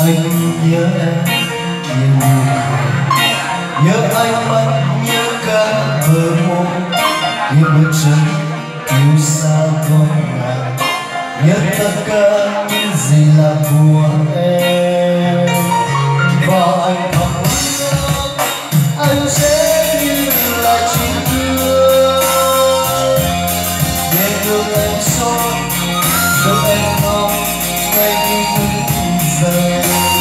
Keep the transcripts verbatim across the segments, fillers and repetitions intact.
anh nhớ em nhiều, nhớ ánh mắt, nhớ cả bờ môi, nhớ bước chân yêu xa con ngàn, nhớ tất cả những gì là của em. Và anh thầm ước anh sẽ như là chim ưa để được em soi, được em ngóng ngay khi thức dậy.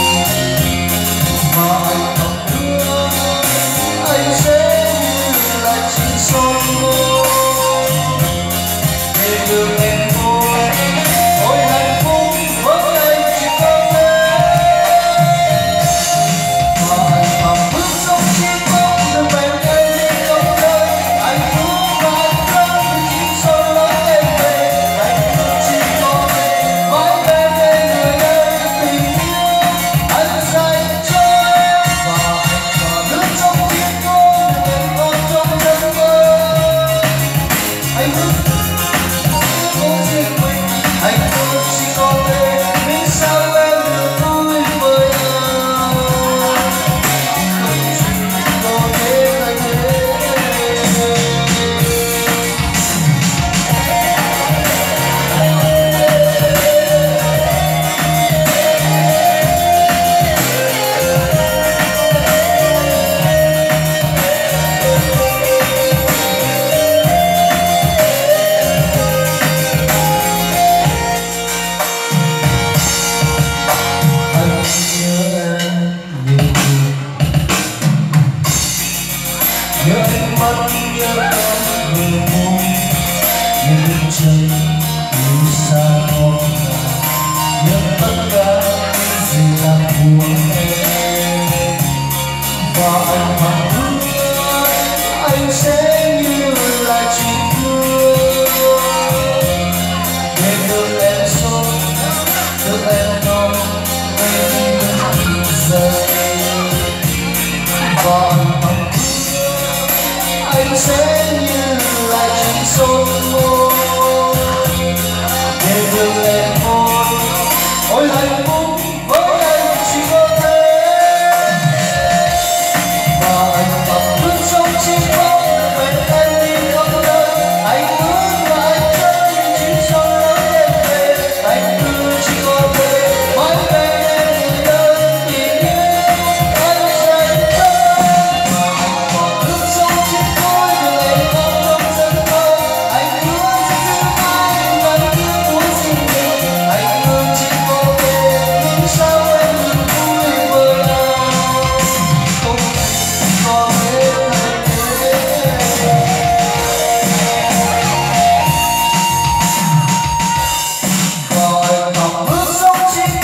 Và anh thầm ước anh sẽ như là chim soi để được em ôi ôi hạnh phúc với anh chỉ có thế. Và anh thầm ước sống chỉ có được bên em đi không đời. Anh ước và anh cất chỉ soi lối em về. Anh ước chỉ có thể mãi bên em người ơi tình yêu anh dành cho em. Và anh còn nước trong tim tôi được em còn trong giấc mơ. Anh ước anh ước chỉ có thể biết sao em được vui với anh, không chỉ có thế là thế. Nhớ ánh mắt, nhớ cả bờ môi, nhớ bước chân yêu xa con ngàn, nhớ tất cả những gì là của em. Và anh thầm ước anh sẽ như là chim ưa để được em soi, được em ngóng ngay khi thức dậy. Và anh thầm anh sẽ như là chim soi môi để được em ôi ôi hạnh phúc với anh chỉ có thế. Và anh thầm ước sống chỉ có được bên em đi không đời. Anh ước và anh cất những chim soi lối em về. Anh ước chỉ có thể mãi bên em người ơi tình yêu anh dành cho em. Và anh còn ước sống chỉ Hãy subscribe cho kênh Ghiền Mì Gõ để không bỏ lỡ những video hấp dẫn.